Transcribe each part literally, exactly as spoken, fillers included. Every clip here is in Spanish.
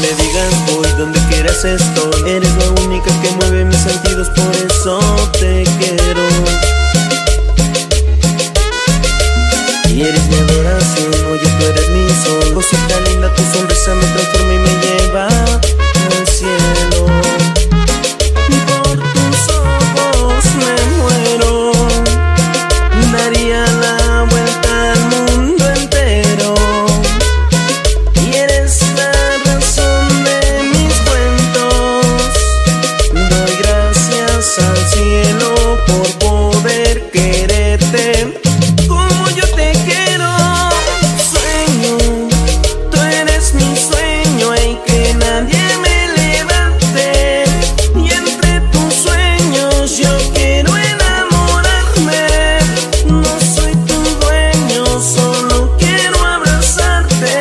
me digas voy, donde quieras estoy. Eres la única que mueve mis sentidos, por eso te quiero. Y eres mi adoración, oye tú eres mi sol. Cosita linda, tu sonrisa me transforma y me lleva al cielo. Y por tus ojos me muero, daría la vuelta al mundo entero. Y eres la razón de mis cuentos. Doy gracias al cielo por poder quererte como yo te quiero. Sueño, tú eres mi sueño y que nadie me levante. Y entre tus sueños yo quiero enamorarme. No soy tu dueño, solo quiero abrazarte.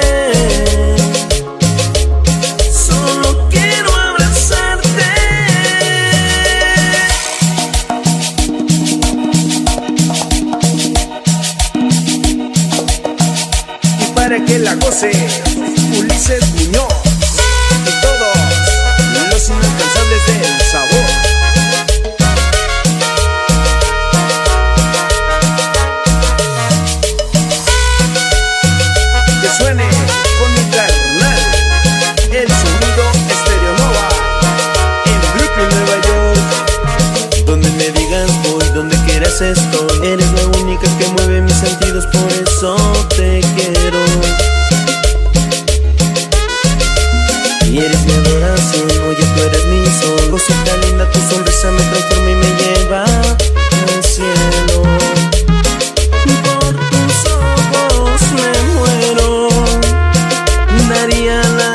Solo quiero abrazarte. Y para que la goce, Ulises Muñoz y todos los inalcanzables del sabor. Que suene con mi carnal, el sonido Estéreo Nova en Brooklyn, Nueva York. Donde me digas voy, donde quieras estoy. Eres la única que mueve mis sentidos, por eso te quiero. Y eres mi adoración, oye tú eres mi sol. Cosita linda, tu sonrisa me transforma y me lleva al cielo. Y por tus ojos me muero, daría la